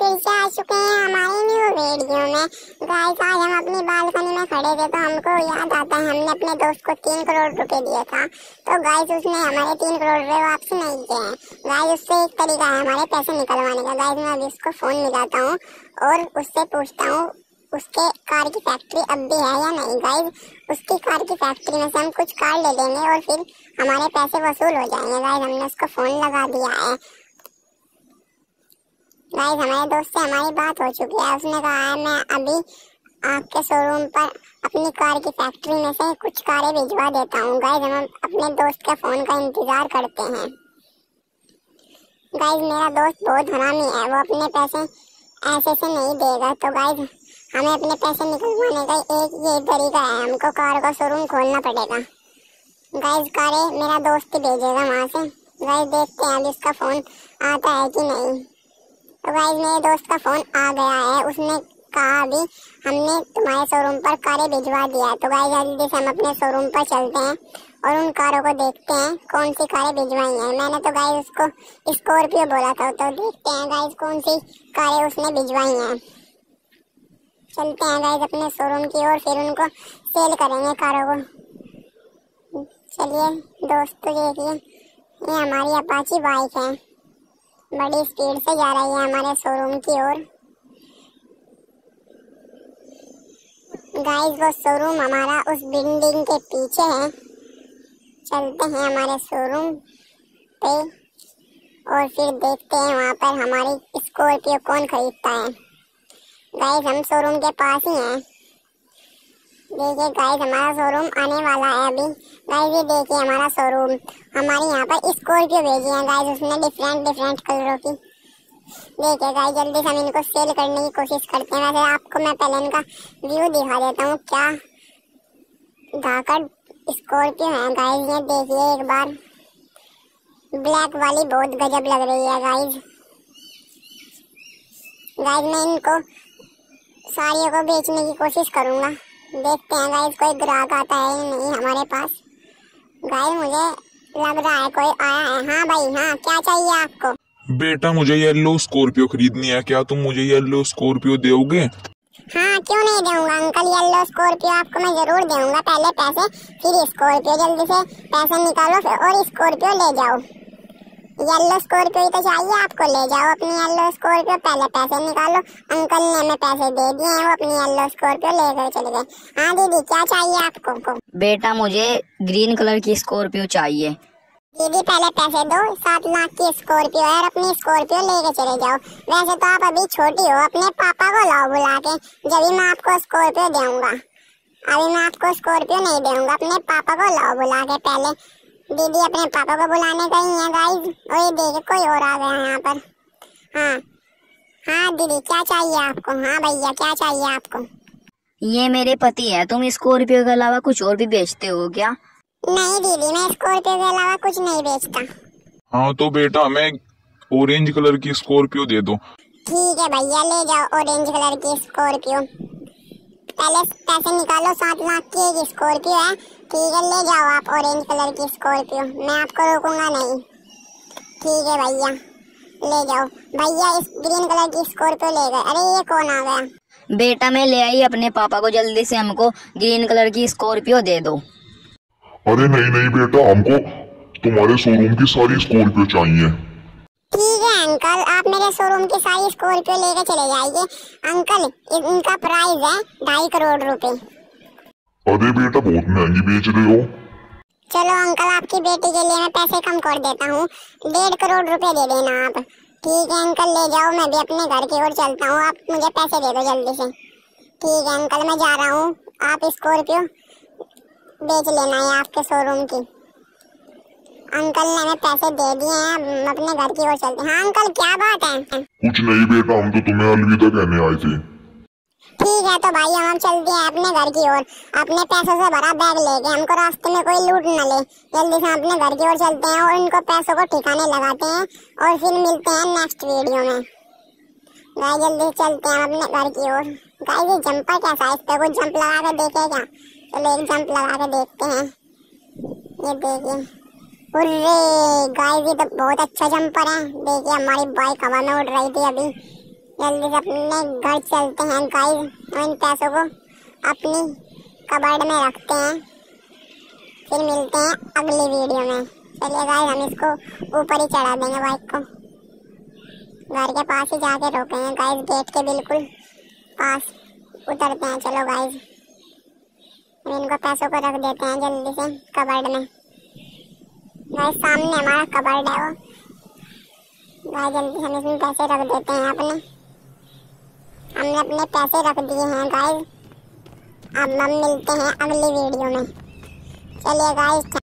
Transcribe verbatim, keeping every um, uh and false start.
फिर से आ चुके हैं हमारी न्यू वीडियो में। गाइस आज हम अपनी बालकनी में खड़े थे तो हमको याद आता है हमने अपने दोस्त को तीन करोड़ रुपए दिए था, तो गाइस उसने हमारे तीन करोड़ रुपए वापस नहीं किए हैं। गाइस उससे एक तरीका है हमारे पैसे निकलवाने का। गाइस मैं अभी उसको फोन मिलाता हूँ और उससे पूछता हूँ उसके कार की फैक्ट्री अब भी है या नहीं। गाइस उसकी कार की फैक्ट्री में से हम कुछ कार ले लेंगे और फिर हमारे पैसे वसूल हो जाएंगे। गाइस हमने उसको फोन लगा दिया है। गाइस हमारे दोस्त से हमारी बात हो चुकी है, उसने कहा है मैं अभी आपके शोरूम पर अपनी कार की फैक्ट्री में से कुछ कारें भिजवा देता हूँ। गाइस हम अपने दोस्त के फोन का इंतजार करते हैं। गाइस मेरा दोस्त बहुत हरामी है, वो अपने पैसे ऐसे से नहीं देगा, तो गाइस हमें अपने पैसे निकलवाने का एक ये तरीका है, हमको कार का शोरूम खोलना पड़ेगा। गाइस कारें मेरा दोस्त ही भेजेगा वहाँ से। गाइस देखते हैं अभी उसका फोन आता है कि नहीं। तो गाइस मेरे दोस्त का फोन आ गया है, उसने कहा अभी हमने तुम्हारे शोरूम पर कारें भिजवा दिया है। तो गाइस जल्दी से हम अपने शोरूम पर चलते हैं और उन कारों को देखते हैं कौन सी कारें भिजवाई हैं। मैंने तो गाइस उसको स्कॉर्पियो बोला था, तो देखते हैं गाइस कौन सी कारें उसने भिजवाई हैं। चलते हैं गाइस अपने शोरूम की ओर, फिर उनको सेल करेंगे कारों को। चलिए दोस्तों देखिए ये हमारी अपाची बाइक है, बड़ी स्पीड से जा रही है हमारे शोरूम की ओर। गाइस वो शोरूम हमारा उस बिल्डिंग के पीछे है। चलते हैं हमारे शोरूम पे और फिर देखते हैं वहाँ पर हमारी स्कॉर्पियो कौन खरीदता है। गाइस हम शोरूम के पास ही हैं। देखिए गाइस हमारा शोरूम आने वाला है अभी। गाइस ये देखिए हमारा शोरूम, हमारे यहाँ पर स्कॉर्पियो भेजी है गाइस उसने डिफरेंट डिफरेंट कलरों की। देखिए गाइस जल्दी से हम इनको सेल करने की कोशिश करते हैं। वैसे आपको मैं पहले इनका व्यू दिखा देता हूँ, क्या धाकड़ स्कॉर्पियो है गाइस। ये देखिए एक बार, ब्लैक वाली बहुत गजब लग रही है गाइस। गाइस मैं इनको साड़ियों को बेचने की कोशिश करूँगा, देखते हैं गाइस कोई ग्राहक आता है या नहीं हमारे पास। गाइस मुझे लग रहा है कोई आया है। हाँ भाई हाँ, क्या चाहिए आपको? बेटा मुझे येलो स्कॉर्पियो खरीदनी है, क्या तुम मुझे येलो स्कॉर्पियो दोगे? हाँ क्यों नहीं दूंगा अंकल, येलो स्कॉर्पियो आपको मैं जरूर दूंगा। पहले पैसे फिर स्कॉर्पियो, जल्दी से पैसे निकालो और स्कॉर्पियो ले जाओ। येलो स्कॉर्पियो तो चाहिए आपको, ले जाओ अपनी येलो स्कॉर्पियो, पहले पैसे निकालो। अंकल ने हमें पैसे दे दिए हैं, वो अपनी येलो स्कॉर्पियो लेकर चले गए। हाँ दीदी क्या चाहिए आपको? बेटा मुझे ग्रीन कलर की स्कॉर्पियो चाहिए। दीदी पहले पैसे दो, सात लाख की स्कॉर्पियो है और अपनी स्कॉर्पियो लेके चले जाओ। वैसे तो आप अभी छोटी हो, अपने पापा को लाओ बुला के, जब मैं आपको स्कॉर्पियो दूंगा। अभी मैं आपको स्कॉर्पियो नहीं दूंगा, अपने पापा को लाओ बुला के पहले। दीदी अपने पापा को बुलाने गई है गाइस। और ये देखिए कोई और आ गया यहाँ पर। हाँ हाँ दीदी क्या चाहिए आपको? हाँ भैया क्या चाहिए आपको? ये मेरे पति है, तुम स्कॉर्पियो के अलावा कुछ और भी बेचते हो क्या? नहीं दीदी मैं स्कॉर्पियो के अलावा कुछ नहीं बेचता। हाँ तो बेटा हमें ऑरेंज कलर की स्कॉर्पियो दे दो। ठीक है भैया ले जाओ ऑरेंज कलर की स्कॉर्पियो। पहले पैसे निकालो, सात लाख की एक स्कॉर्पियो है। ठीक है ले जाओ आप ऑरेंज कलर की स्कॉर्पियो, मैं आपको रोकूंगा नहीं। ठीक है भैया ले जाओ। भैया इस ग्रीन कलर की स्कॉर्पियो ले गए। अरे ये कौन आ गया? बेटा मैं ले आई अपने पापा को, जल्दी से हमको ग्रीन कलर की स्कॉर्पियो दे दो। अरे नहीं नहीं बेटा, हमको तुम्हारे शोरूम की सारी स्कॉर्पियो चाहिए। ठीक है अंकल, आप मेरे शोरूम की सारी स्कॉर्पियो लेके चले जाइए। अंकल इनका प्राइस है ढाई करोड़ रुपए। अरे बेटा बहुत महंगी बेच रहे हो। चलो अंकल आपकी बेटी के लिए मैं पैसे कम कर देता हूँ, डेढ़ करोड़ रुपए दे देना आप। ठीक है अंकल ले जाओ, मैं भी अपने घर की ओर चलता हूँ, आप मुझे पैसे दे दो जल्दी से। ठीक है अंकल मैं जा रहा हूँ, आप स्कॉर्पियो बेच लेना है आपके शोरूम की। अंकल ने हमें पैसे दे दिए हैं, हम अपने घर की ओर चलते हैं। हाँ अंकल क्या बात है? कुछ नहीं बेटा, हम तो तुम्हें अलविदा कहने आए थे। ठीक है तो भाई हम चलते हैं अपने घर की ओर, अपने पैसों से भरा बैग लेके। हमको रास्ते में कोई लूट न ले। जल्दी से अपने घर की ओर चलते हैं और इनको पैसों को ठिकाने लगाते हैं और फिर मिलते हैं नेक्स्ट वीडियो में। गाइस जल्दी चलते हैं अपने घर की ओर। गाइस ये जंपर कैसा है, इस पे कुछ जंप लगा के देखे क्या? चलो एक जंप लगा के देखते हैं। ये देखिए, अरे गाइस ये तो बहुत अच्छा जंपर है। देखिए हमारी बाइक हवा में उड़ रही थी अभी। जल्दी से अपने घर चलते हैं गाइस और इन पैसों को अपनी कबर्ड में रखते हैं। फिर मिलते हैं अगली वीडियो में। चलिए गाइस हम इसको ऊपर ही चढ़ा देंगे बाइक को, घर के पास ही जाके रोकेंगे गाइस, गेट के बिल्कुल पास उतरते हैं। चलो गाइस इनको पैसों को रख देते हैं जल्दी से कबर्ड में। गाइस सामने हमारा कबर्ड है वो, गाइस जल्दी से हम इसमें पैसे रख देते हैं अपने। हमने अपने पैसे रख दिए हैं गाइस। अब हम मिलते हैं अगली वीडियो में। चलिए गाइस।